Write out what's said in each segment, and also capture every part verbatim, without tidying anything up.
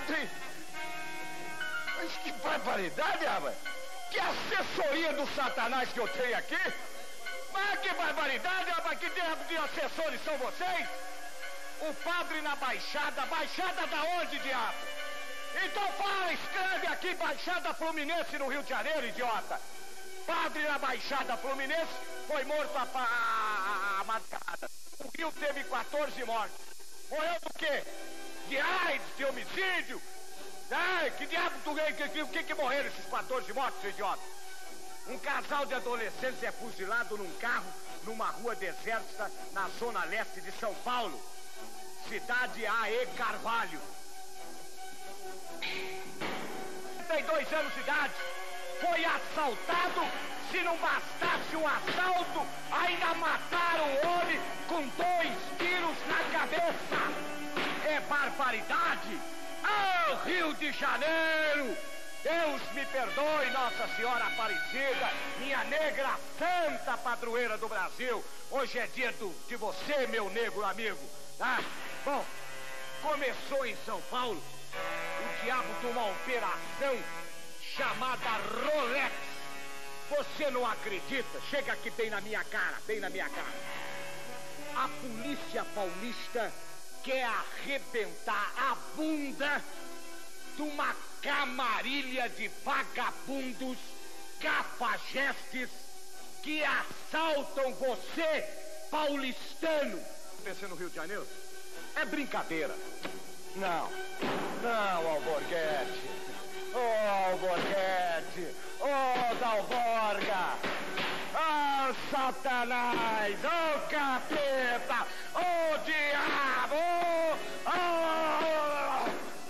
ontem. Mas que barbaridade, rapaz. Que assessoria do Satanás que eu tenho aqui. Mas que barbaridade, rapaz. Que diabo de assessores são vocês? O padre na Baixada. Baixada da onde, diabo? Então fala, escreve aqui, Baixada Fluminense no Rio de Janeiro, idiota. Padre na Baixada Fluminense foi morto a, a, a madrugada. O Rio teve quatorze mortes. Morreu do quê? De AIDS, de homicídio? Ai, que diabo do rei, que, que, que, que morreram esses quatorze mortos, idiota? Um casal de adolescentes é fuzilado num carro, numa rua deserta, na zona leste de São Paulo. Cidade A E Carvalho. Tem dois anos de idade. Foi assaltado. Se não bastasse um assalto, ainda mataram o homem com dois tiros na cabeça. É barbaridade. Ah, Rio de Janeiro! Deus me perdoe, Nossa Senhora Aparecida, minha negra santa padroeira do Brasil. Hoje é dia do, de você, meu negro amigo. Ah, bom, começou em São Paulo o diabo de uma operação chamada Rolex. Você não acredita? Chega aqui bem na minha cara, bem na minha cara. A polícia paulista quer arrebentar a bunda de uma camarilha de vagabundos, cafajestes, que assaltam você, paulistano. Pensando no Rio de Janeiro? É brincadeira. Não, não, Alborguete. Ô, Alborguete. Ô, Dalborga. Ô, Satanás. Ô, capeta. Ô, diabo. Ô.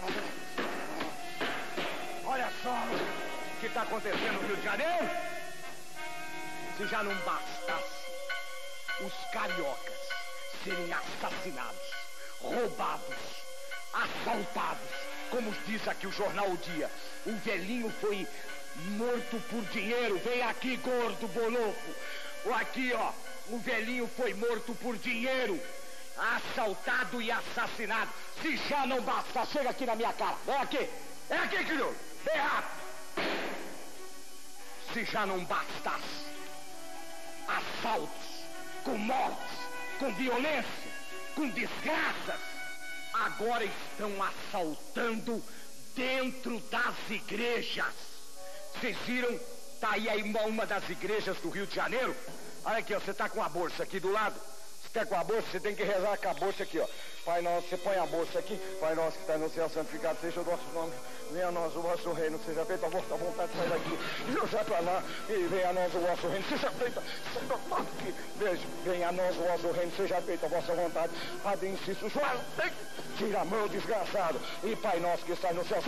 Olha só o que está acontecendo no Rio de Janeiro. Se já não bastasse os cariocas serem assassinados, roubados, assaltados, como diz aqui o jornal O Dia, o velhinho foi morto por dinheiro. Vem aqui, gordo boloco. Aqui, ó, o velhinho foi morto por dinheiro, assaltado e assassinado. Se já não basta, chega aqui na minha cara. Vem aqui, vem aqui, querido. Vem rápido. Se já não bastasse assaltos, com mortes, com violência, com desgraças, agora estão assaltando dentro das igrejas. Vocês viram? Tá aí, aí uma, uma das igrejas do Rio de Janeiro. Olha aqui, ó, você tá com a bolsa aqui do lado. Você tá com a bolsa, você tem que rezar com a bolsa aqui, ó. Pai nosso, você põe a bolsa aqui. Pai nosso que está no céu, santificado seja o vosso nome. Venha a nós o vosso reino, seja feita a vossa vontade, sai daqui. E já para lá, e venha a nós o vosso reino, seja feita, sai daqui. Veja, venha a nós o vosso reino, seja feita a vossa vontade. Padre inciso, João, tira a mão, desgraçado. E Pai nosso que está no céu,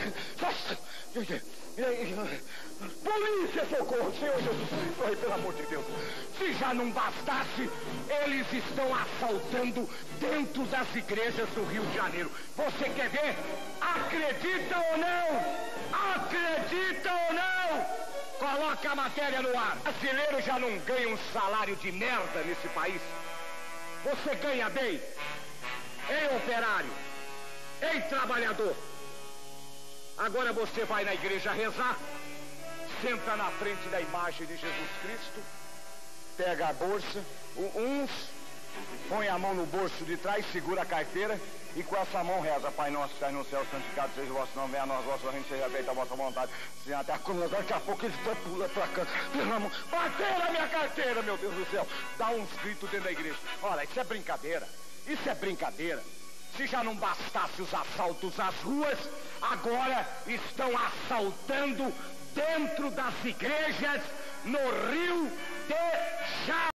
polícia, socorro, Senhor Jesus Cristo, ai, pelo amor de Deus. Se já não bastasse, eles estão assaltando dentro das igrejas do Rio de Janeiro. Você quer ver? Acredita ou não? Acredita ou não? Coloca a matéria no ar. O brasileiro já não ganha um salário de merda nesse país. Você ganha bem, hein, operário? Hein, trabalhador? Agora você vai na igreja rezar, senta na frente da imagem de Jesus Cristo, pega a bolsa, uns põe a mão no bolso de trás, segura a carteira e com essa mão reza: Pai nosso que está no céu, santificado seja o vosso nome, venha a nós, vosso reino, seja feita a vossa vontade. Se até a coluna, daqui a pouco ele pula pra cá, pelo amor, bateu na minha carteira, meu Deus do céu. Dá uns gritos dentro da igreja. Olha, isso é brincadeira, isso é brincadeira. Se já não bastasse os assaltos às ruas, agora estão assaltando dentro das igrejas no Rio de Janeiro.